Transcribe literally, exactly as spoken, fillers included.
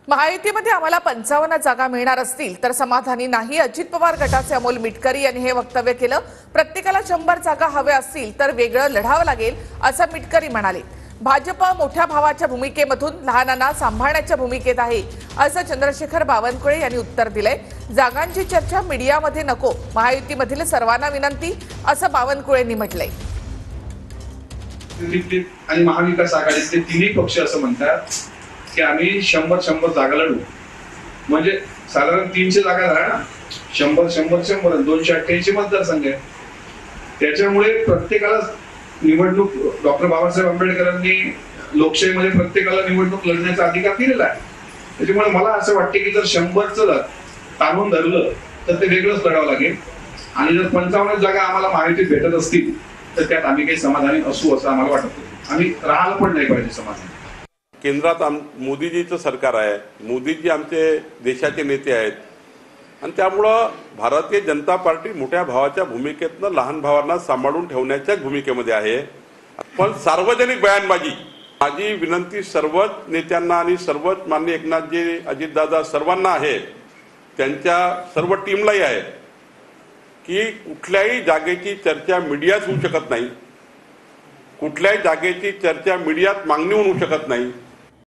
महायुतीमध्ये आम्हाला पंचावन्न जागा मिळणार असतील तर समाधानी नाही, अजित पवार गटाचे अमोल मिटकरी यांनी हे वक्तव्य केलं। प्रत्येकाला शंभर जागा हव्या असतील तर वेगळं लढावं लागेल असं मिटकरी म्हणाले। भाजप मोठ्या भावाच्या भूमिकेमधून लहानांना सांभाळण्याच्या भूमिकेत आहे असं चंद्रशेखर बावनकुळे यांनी उत्तर दिलंय। जागांची चर्चा मीडियामध्ये नको, महायुतीमधील सर्वांना विनंती असं बावनकुळेंनी म्हटलंय। आणि महाविकास आघाडीतले तिन्ही पक्ष असं म्हणतात की आम्ही शंभर शंभर जागा लढू, म्हणजे साधारण तीनशे जागा झाल्या ना, शंभर शंभर शंभर दोनशे अठ्ठ्याऐंशी मतदारसंघ आहे। त्याच्यामुळे प्रत्येकाला निवडणूक, डॉक्टर बाबासाहेब आंबेडकरांनी लोकशाहीमध्ये प्रत्येकाला निवडणूक लढण्याचा अधिकार दिलेला आहे। त्याच्यामुळे मला असं वाटते की जर शंभरचं ताणून धरलं तर ते वेगळंच लढावं लागेल, आणि जर पंचावन्न जागा आम्हाला महायुतीत भेटत असतील तर त्यात आम्ही काही समाधानी असू असं आम्हाला वाटत नाही। आम्ही राहायला पण नाही पाहिजे समाधानी। केंद्रात मोदीजीचं सरकार आहे, मोदीजी आमचे देशाचे नेते आहेत, आणि त्यामुळं भारतीय जनता पार्टी मोठ्या भावाच्या भूमिकेतनं लहान भावांना सांभाळून ठेवण्याच्या भूमिकेमध्ये आहे। पण सार्वजनिक बयानबाजी, माझी विनंती सर्वच नेत्यांना आणि सर्वच माननीय एकनाथजी, अजितदादा सर्वांना आहे, त्यांच्या सर्व टीमलाही आहे की कुठल्याही जागेची चर्चा मीडियात होऊ शकत नाही, कुठल्याही जागेची चर्चा मीडियात मागणी होऊ शकत नाही।